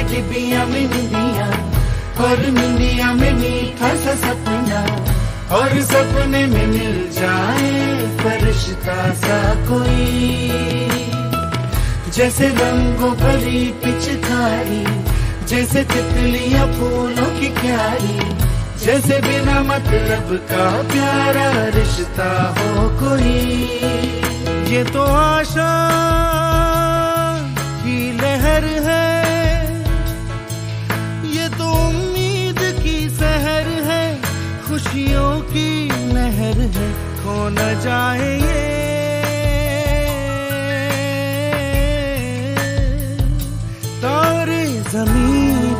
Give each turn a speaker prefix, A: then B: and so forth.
A: डिबिया में निंदिया, और निंदिया में मीठा सा सपना, और सपने में मिल जाए फरिश्ता सा कोई। जैसे रंगों भरी पिचकारी, जैसे तितलियां फूलों की क्यारी, जैसे बिना मतलब का प्यारा रिश्ता हो कोई। ये तो आशा की लहर है, ये तो उम्मीद की सहर है, खुशियों की लहर है, खो न जाए ये तारे ज़मीन